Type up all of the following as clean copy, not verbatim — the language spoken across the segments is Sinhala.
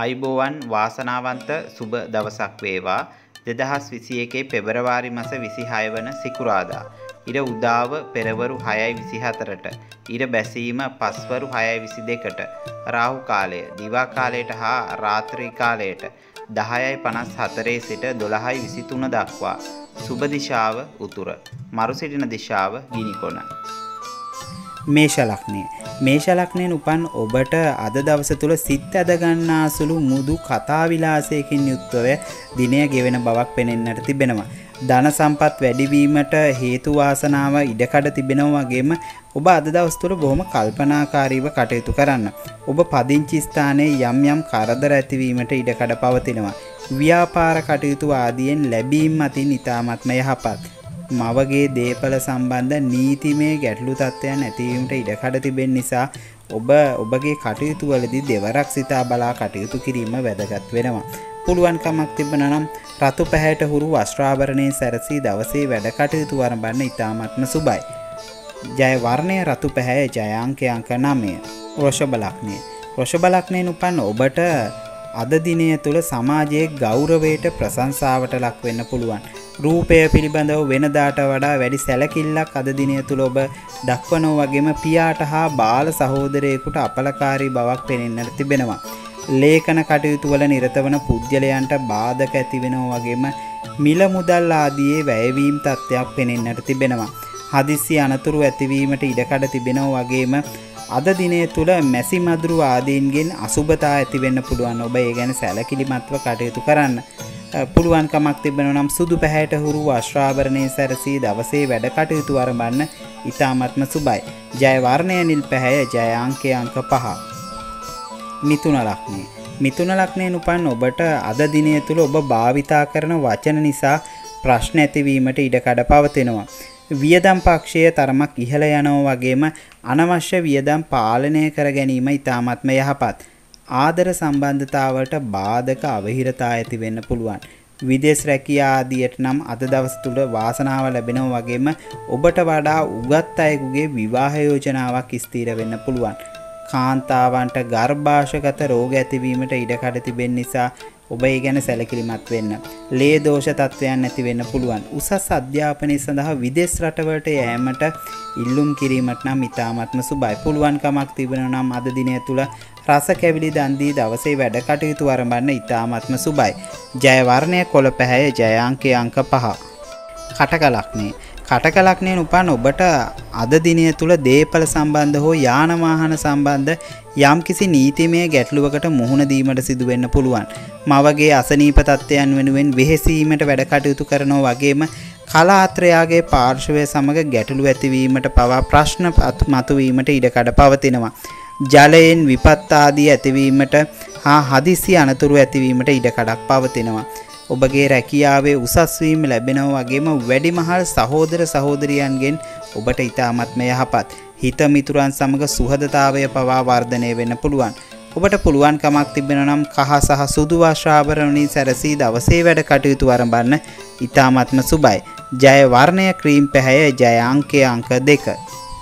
අයිබෝවන් වාසනාවන්ත සුබ දවසක් වේවා 2021 පෙබරවාරි මාස 26 වන සිකුරාදා ඉර උදාව පෙරවරු 6:24ට ඉර බැසීම පස්වරු 6:22ට රාහු කාලය දිවා කාලයට හා රාත්‍රී කාලයට 10:54 සිට 12:23 දක්වා සුබ දිශාව උතුර මරු සිටින දිශාව ගිනිකොන. මේෂ ලග්නය. මේෂ ලග්නයෙන් උපන් ඔබට අද දවස තුල සිත් ඇද ගන්නාසුළු මුදු කතා විලාසයකින් යුක්තව දිනය ගෙවෙන බවක් පෙනෙන්නට තිබෙනවා. ධන සම්පත් වැඩිවීමට හේතු වාසනාව ඉඩකඩ තිබෙනවා වගේම ඔබ අද දවස් තුල බොහොම කල්පනාකාරීව කටයුතු කරන්න. ඔබ පදිංචි ස්ථානයේ යම් යම් කරදර ඇතිවීමට ඉඩකඩ පවතිනවා. ව්‍යාපාර කටයුතු ආදියෙන් ලැබීම් අතින් ඉතාමත්ම යහපත්. මවගේ දේපල සම්බන්ධ නීතිමය ගැටලු තත්ත්වයන් ඇතිවීමට ඉඩකඩ තිබෙන නිසා ඔබගේ කටයුතු වලදී දෙවරක් සිතා බලා කටයුතු කිරීම වැදගත් වෙනවා. පුළුවන් කමක් තිබෙනවා නම් රතු පැහැයට හුරු වස්ත්‍රාභරණයෙන් සැරසී දවසේ වැඩ කටයුතු ආරම්භන්න ඉතාමත්ම සුබයි. ජය වර්ණය රතු පැහැය, ජය අංකය අංක 9. වෘෂභ ලග්නය. වෘෂභ ලග්නයෙන් උපන් ඔබට අද දිනය තුල සමාජයේ ගෞරවයට ප්‍රශංසාවට ලක් වෙන්න පුළුවන්. රූපය පිළිබඳව වෙනදාට වඩා වැඩි සැලකිල්ලක් අද දිනය තුල ඔබ දක්වනවා වගේම පියාට හා බාල සහෝදරයෙකුට අපලකාරී බවක් පෙනෙන්නට තිබෙනවා. ලේඛන කටයුතු වල නිරත වන පුද්ගලයන්ට බාධක ඇති වෙනවා වගේම මිල මුදල් ආදී වැයවීම් තත්ත්වයක් පෙනෙන්නට තිබෙනවා. හදිස්සි අනතුරු ඇතිවීමට ඉඩකඩ තිබෙනවා වගේම අද දිනය තුල මැසි මදුරු ආදීන්ගෙන් අසුබතා ඇති වෙන්න පුළුවන්. ඔබ ඒ ගැන සැලකිලිමත්ව කටයුතු කරන්න. පුළුවන් කමක් තිබෙනවා නම් සුදු පැහැයට හුරු වස්ත්‍රාභරණයේ සැරසී දවසේ වැඩ කටයුතු ආරම්භන්න ඉතාමත්ම සුබයි. ජය වර්ණය නිල් පැහැය, ජය අංකය අංක 5. මිථුන ලග්නය. මිථුන ලග්නයෙන් උපන් ඔබට අද දිනය තුල ඔබ භාවිතා කරන වචන නිසා ප්‍රශ්න ඇතිවීමට ඉඩකඩ පවතිනවා. වියදම් පක්ෂයේ තරමක් ඉහළ යනවා වගේම අනවශ්‍ය වියදම් පාලනය කර ගැනීම ඉතාමත්ම යහපත්. ආදර සම්බන්ධතාවලට බාධක අවහිරතා ඇති වෙන්න පුළුවන්. විදේශ රැකියා ආදියට නම් අද දවස් තුල වාසනාව ලැබෙනවා වගේම ඔබට වඩා උගත් අයෙකුගේ විවාහ යෝජනාවක් ස්ථිර වෙන්න පුළුවන්. කාන්තාවන්ට ගර්භාෂගත රෝග ඇතිවීමට ඉඩකඩ තිබෙන නිසා ඔබ ඒ ගැන සැලකිලිමත් වෙන්න. ලේ දෝෂ තත්ත්වයන් ඇති වෙන්න පුළුවන්. උසස් අධ්‍යාපනය සඳහා විදේශ රටවලට යෑමට ඉල්ලුම් කිරීමට නම් ඉතාමත්ම සුබයි. පුළුවන් කමක් තිබෙනවා නම් අද දිනය තුල රස කැවිලි දන් දී දවසේ වැඩ කටයුතු ආරම්භන්න ඉතාමත්ම සුබයි. ජය වර්ණය කොළ පැහැය, ජය අංකය අංක 5. කටක ලග්නය. කටක ලග්නයෙන් උපන් ඔබට අද දිනය තුල දේපල සම්බන්ධ හෝ යාන වාහන සම්බන්ධ යම්කිසි නීතිමය ගැටලුවකට මුහුණ දීමට සිදු වෙන්න පුළුවන්. මවගේ අසනීප තත්ත්වයන් වෙනුවෙන් වෙහෙසීමට වැඩ කටයුතු කරනවා වගේම කලාත්‍රයාගේ පාර්ශවය සමග ගැටලු ඇතිවීමට පවා ප්‍රශ්න මතුවීමට ඉඩකඩ පවතිනවා. ජලයෙන් විපත් ආදී ඇතිවීමට හා හදිසි අනතුරු ඇතිවීමට ඉඩකඩක් පවතිනවා. ඔබගේ රැකියාවේ උසස් වීම ලැබෙනවා වගේම වැඩිමහල් සහෝදර සහෝදරියන්ගෙන් ඔබට ඉතාමත්ම යහපත්. හිත මිතුරන් සමග සුහදතාවය පවා වර්ධනය වෙන්න පුළුවන්. ඔබට පුළුවන් කමක් තිබෙනවා නම් කහ සහ සුදු වස්ත්‍රාභරණ සැරසී දවසේ වැඩ කටයුතු ආරම්භන්න ඉතාමත්ම සුබයි. ජය වර්ණය ක්‍රීම් පැහැය, ජය අංකය අංක 2.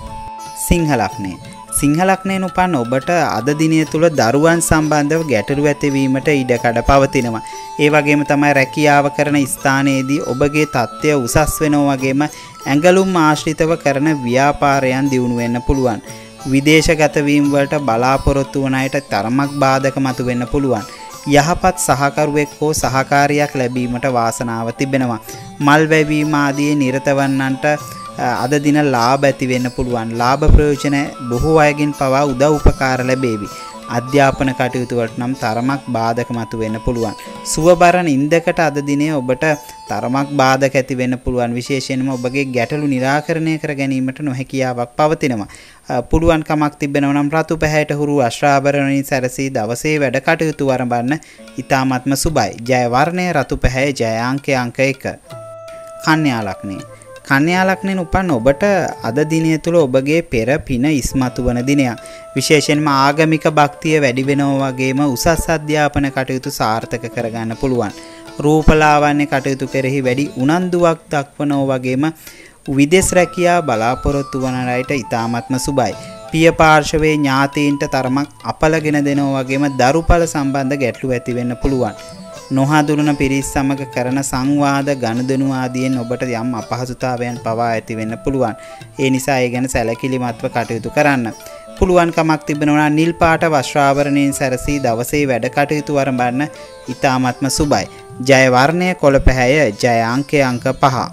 සිංහ ලග්නය. සිංහ ලග්නයෙන් උපන් ඔබට අද දිනය තුල දරුවන් සම්බන්ධව ගැටලු ඇතිවීමට ඉඩකඩ පවතිනවා. ඒ වගේම තමයි රැකියාව කරන ස්ථානයේදී ඔබගේ තත්ත්වය උසස් වෙනවා වගේම ඇඟලුම් ආශ්‍රිතව කරන ව්‍යාපාරයන් දියුණු වෙන්න පුළුවන්. විදේශගත වීම වලට බලාපොරොත්තු වන අයට තරමක් බාධක මතුවෙන්න පුළුවන්. යහපත් සහකරුවෙක් හෝ සහකාරියක් ලැබීමට වාසනාව තිබෙනවා. මල් වැවීම ආදී නිරත වන්නන්ට අද දින ලාභ ඇති වෙන්න පුළුවන්. ලාභ ප්‍රයෝජන බොහෝ අයගෙන් පවා උදව් උපකාර ලැබේවි. අධ්‍යාපන කටයුතු වලට නම් තරමක් බාධක මතු වෙන්න පුළුවන්. සුවබර නින්දකට අද දිනේ ඔබට තරමක් බාධක ඇති වෙන්න පුළුවන්. විශේෂයෙන්ම ඔබගේ ගැටලු निराකරණය කර ගැනීමට නොහැකියාවක් පවතිනවා. පුළුවන් කමක් තිබෙනවා නම් රතු පැහැයට හුරු වස්ත්‍රාභරණ සැරසී දවසේ වැඩ කටයුතු ආරම්භන්න ඉතාමත්ම සුබයි. ජය වර්ණය රතු පැහැය, ජය අංකය අංක 1. කන්‍යා ලග්නය. කන්‍යා ලග්නයෙන් උපන් ඔබට අද දිනය තුල ඔබගේ පෙර පින ඉස්මතු වන දිනයක්. විශේෂයෙන්ම ආගමික භක්තිය වැඩි වෙනවා වගේම උසස් අධ්‍යාපන කටයුතු සාර්ථක කරගන්න පුළුවන්. රූපලාවන්‍ය කටයුතු කෙරෙහි වැඩි උනන්දුවක් දක්වනවා වගේම විදේශ රැකියා බලාපොරොත්තු වන අයට ඉතාමත්ම සුබයි. පිය පාර්ශවයේ ඥාතීන්ට තරමක් අපලගෙන දෙනවා වගේම දරුඵල සම්බන්ධ ගැටලු ඇති වෙන්න පුළුවන්. නොහඳුනන පිරිස් සමග කරන සංවාද ගනුදෙනු ආදියෙන් ඔබට යම් අපහසුතාවයන් පවා ඇති වෙන්න පුළුවන්. ඒ නිසා ඒ ගැන සැලකිලිමත්ව කටයුතු කරන්න. පුළුවන් කමක් තිබෙනවා නිල් පාට වස්ත්‍රාභරණයෙන් සැරසී දවසේ වැඩ කටයුතු ආරම්භන්න ඉතාමත්ම සුබයි. ජය වර්ණය කොළ පැහැය, ජය අංකය අංක 5.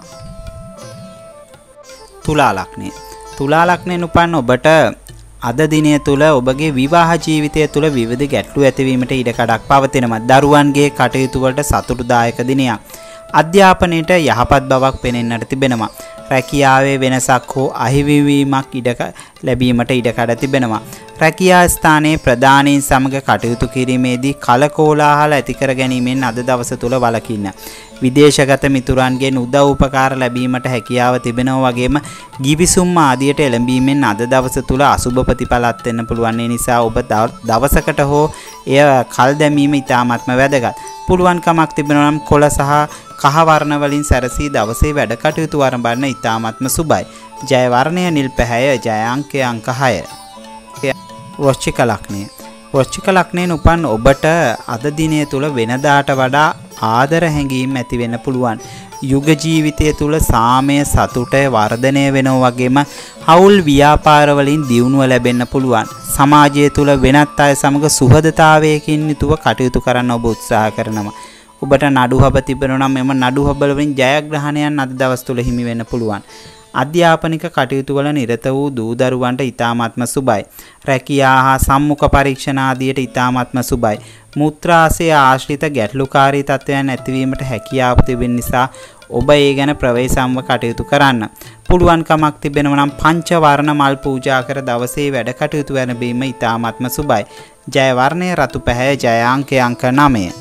තුලා ලග්නය. තුලා ලග්නයෙන් උපන් ඔබට අද දිනය තුල ඔබගේ විවාහ ජීවිතය තුල විවිධ ගැටලු ඇතිවීමට ඉඩ කඩක් පවතිනවා. දරුවන්ගේ කටයුතු වලට සතුටුදායක දිනයක්. අධ්‍යාපනයේට යහපත් බවක් පෙනෙන්නට තිබෙනවා. රැකියාවේ වෙනසක් හෝ අහිමිවීමක් ලැබීමට ඉඩ කඩ තිබෙනවා. රැකියා ස්ථානයේ ප්‍රධානීන් සමග කටයුතු කිරීමේදී කලකෝලාහල ඇති කර ගැනීමෙන් අද දවස තුල වළකින්න. විදේශගත මිතුරන්ගෙන් උදව් උපකාර ලැබීමට හැකියාව තිබෙනවා වගේම ගිවිසුම් ආදියට එළඹීමෙන් අද දවස තුල අසුබ ප්‍රතිඵලත් වෙන්න පුළුවන්. ඒ නිසා ඔබ දවසකට හෝ එය කල් දැමීම ඉතාමත්ම වැදගත්. පුළුවන් කමක් තිබෙනවා නම් කොළ සහ කහ වර්ණ වලින් සැරසී දවසේ වැඩ කටයුතු ආරම්භන්න ඉතාමත්ම සුබයි. ජය වර්ණය නිල් පැහැය, ජය අංකය අංක 6. වෘශ්චික ලග්නය. වෘශ්චික ලග්නයෙන් උපන් ඔබට අද දිනය තුල වෙනදාට වඩා ආදර හැඟීම් ඇති වෙන්න පුළුවන්. යුග ජීවිතය තුල සාමය සතුට වර්ධනය වෙනවා වගේම හවුල් ව්‍යාපාර වලින් දියුණුව ලැබෙන්න පුළුවන්. සමාජය තුල වෙනත් අය සමග සුහදතාවයකින් යුතුව කටයුතු කරන්න ඔබ උත්සාහ කරනවා. ඔබට නඩුහබ තිබෙනවා නම් එම නඩුහබල වලින් ජයග්‍රහණයන් අද දවස් තුල හිමි වෙන්න පුළුවන්. අධ්‍යාපනික කටයුතු වල නිරත වූ දූ දරුවන්ට ඉතාමත්ම සුබයි. රැකියා හා සම්මුඛ පරීක්ෂණ ආදියට ඉතාමත්ම සුබයි. මුත්‍රාශය ආශ්‍රිත ගැටලුකාරී තත්ත්වයන් ඇතිවීමට හැකියාව තිබෙන නිසා ඔබ ඒ ගැන ප්‍රවේශම්ව කටයුතු කරන්න. පුළුවන් කමක් තිබෙනවා නම් පංච වර්ණ මල් පූජා කර දවසේ වැඩ කටයුතු ආරම්භීම ඉතාමත්ම සුබයි. ජය වර්ණය රතු පැහැය, ජය අංකය අංක 9.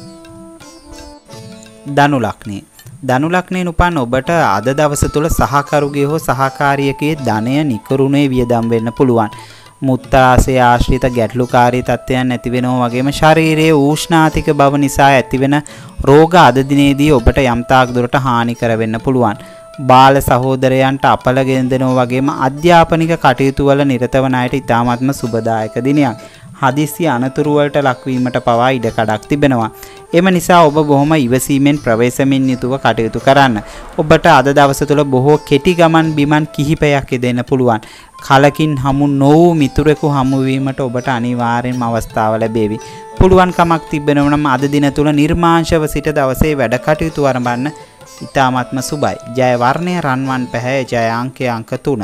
ධනු ලග්නය. ධනු ලග්නයෙන් උපන් ඔබට අද දවස තුල සහකරුගේ හෝ සහකාරියකගේ ධනය නිකරුණේ වියදම් වෙන්න පුළුවන්. මුත්‍රාශය ආශ්‍රිත ගැටලුකාරී තත්ත්වයන් ඇති වෙනවා වගේම ශරීරයේ ඌෂ්ණාතික බව නිසා ඇතිවෙන රෝග අද දිනේදී ඔබට යම්තාක් දුරට හානි කර වෙන්න පුළුවන්. බාල සහෝදරයන්ට අපලගෙන දෙනවා වගේම අධ්‍යාපනික කටයුතු වල නිරත වන අයට ඉතාමත්ම සුබදායක දිනයක්. හදිසි අනතුරු වලට ලක්වීමට පවා ඉඩ කඩක් තිබෙනවා. එම නිසා ඔබ බොහොම ඉවසීමෙන් ප්‍රවේශමින් යුතුව කටයුතු කරන්න. ඔබට අද දවස තුල බොහෝ කෙටි ගමන් බිමන් කිහිපයක් යෙදෙන්න පුළුවන්. කලකින් හමු නොවූ මිතුරෙකු හමු වීමට ඔබට අනිවාර්යෙන්ම අවස්ථාව ලැබේවි. පුළුවන් කමක් තිබෙනවා නම් අද දින තුල නිර්මාංශව සිට දවසේ වැඩ කටයුතු ආරම්භන්න ඉතාමත්ම සුබයි. ජය වර්ණය රන්වන් පැහැය, ජය අංකය අංක 3.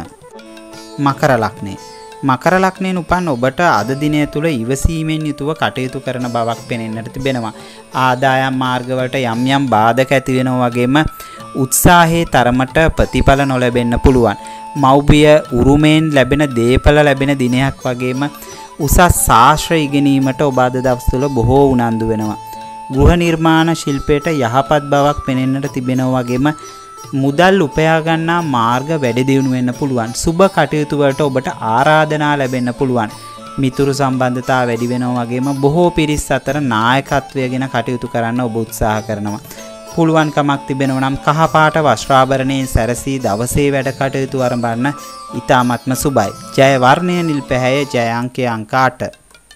මකර ලග්නය. මකර ලග්නයෙන් උපන් ඔබට අද දිනය තුල ඉවසීමෙන් යුතුව කටයුතු කරන බවක් පෙනෙන්නට තිබෙනවා. ආදායම් මාර්ගවලට යම් යම් බාධක ඇති වෙනවා වගේම උත්සාහයේ තරමට ප්‍රතිඵල නොලැබෙන්න පුළුවන්. මව්බිය උරුමෙන් ලැබෙන දේපල ලැබෙන දිනයක් වගේම උසස් ශාස්ත්‍ර ඉගෙනීමට ඔබ අද දවස් තුල බොහෝ උනන්දු වෙනවා. ගෘහ නිර්මාණ ශිල්පයට යහපත් බවක් පෙනෙන්නට තිබෙනවා වගේම මුදල් උපයා ගන්නා මාර්ග වැඩි දියුණු වෙන්න පුළුවන්. සුබ කටයුතු වලට ඔබට ආරාධනා ලැබෙන්න පුළුවන්. මිතුරු සම්බන්ධතා වැඩි වෙනවා වගේම බොහෝ පිරිස් අතර නායකත්වය ගැන කටයුතු කරන්න ඔබ උත්සාහ කරනවා. පුළුවන් කමක් තිබෙනවා නම් කහ පාට වස්ත්‍රාභරණයෙන් සැරසී දවසේ වැඩ කටයුතු ආරම්භන්න ඉතාමත්ම සුබයි. ජය වර්ණය නිල් පැහැය, ජය අංකය අංක 8.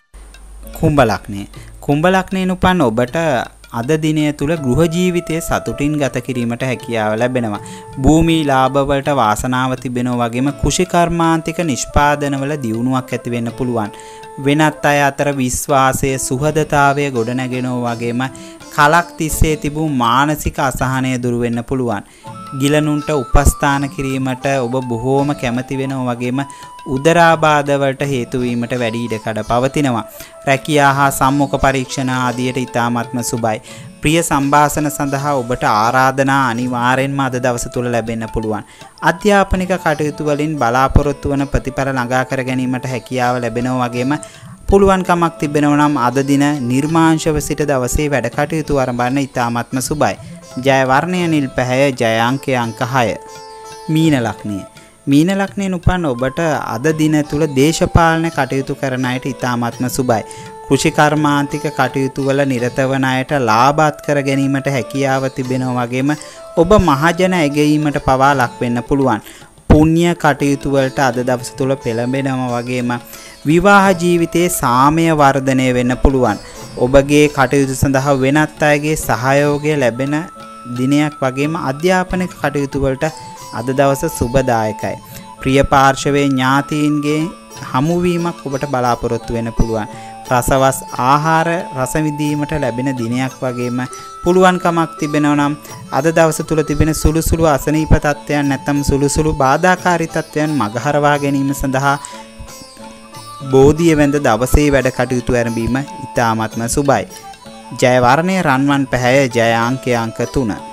කුම්භ ලග්නය. කුම්භ ලග්නයෙන් උපන් ඔබට අද දිනය තුල ගෘහ ජීවිතයේ සතුටින් ගත කිරීමට හැකියාව ලැබෙනවා. භූමි ලාභ වලට වාසනාව තිබෙනවා වගේම කුෂි කර්මාන්තික නිෂ්පාදනවල දියුණුවක් ඇති වෙන්න පුළුවන්. වෙනත් අය අතර විශ්වාසය සුහදතාවය ගොඩනගෙනවා වගේම කලක් තිස්සේ තිබූ මානසික අසහනය දුරු වෙන්න පුළුවන්. ගිලනුන්ට උපස්ථාන කිරීමට ඔබ බොහෝම කැමති වෙනවා වගේම උදරාබාධ වලට හේතු වීමට වැඩි ඉඩකඩ පවතිනවා. රැකියා හා සම්මුඛ පරීක්ෂණ ආදියට ඉතාමත්ම සුබයි. ප්‍රිය සංഭാෂණ සඳහා ඔබට ආරාධනා අනිවාර්යෙන්ම අද දවස තුල ලැබෙන්න පුළුවන්. අධ්‍යාපනික කටයුතු වලින් බලාපොරොත්තු වන ප්‍රතිඵල ළඟා කර ගැනීමට හැකියාව ලැබෙනවා වගේම පුළුවන් කමක් තිබෙනවා නම් අද දින නිර්මාංශව සිට දවසේ වැඩ කටයුතු ආරම්භන්න ඉතාමත්ම සුබයි. ජය වර්ණය නිල් පැහැය, ජය අංකය අංක 6. මීන ලග්නය. මීන ලග්නයෙන් උපන් ඔබට අද දින තුල දේශපාලන කටයුතු කරන අයට ඉතාමත්ම සුබයි. කෘෂි කර්මාන්තික කටයුතු වල නිරත වන අයට ලාභත් කර ගැනීමට හැකියාව තිබෙනවා වගේම ඔබ මහජන ඇගයීමට පවා ලක් වෙන්න පුළුවන්. පුණ්‍ය කටයුතු වලට අද දවස තුල පෙළඹෙනවා වගේම විවාහ ජීවිතයේ සාමය වර්ධනය වෙන්න පුළුවන්. ඔබගේ කටයුතු සඳහා වෙනත් අයගේ සහයෝගය ලැබෙන දිනයක් වගේම අධ්‍යාපනික කටයුතු වලට අද දවස සුබදායකයි. ප්‍රිය පාර්ශවයේ ඥාතීන්ගේ හමුවීමක් ඔබට බලාපොරොත්තු වෙන්න පුළුවන්. රසවස් ආහාර රස විඳීමට ලැබෙන දිනයක් වගේම පුළුවන්කමක් තිබෙනවා නම් අද දවස තුල තිබෙන සුළු සුළු අසනීප තත්ත්වයන් නැත්නම් සුළු සුළු බාධාකාරී තත්ත්වයන් මගහරවා ගැනීම සඳහා බෝධිය වැඳ දවසේ වැඩ කටයුතු ආරම්භීම ඉතාමත්ම සුබයි. ජය වර්ණයේ රන්වන් පැහැය ජය අංකය අංක 3.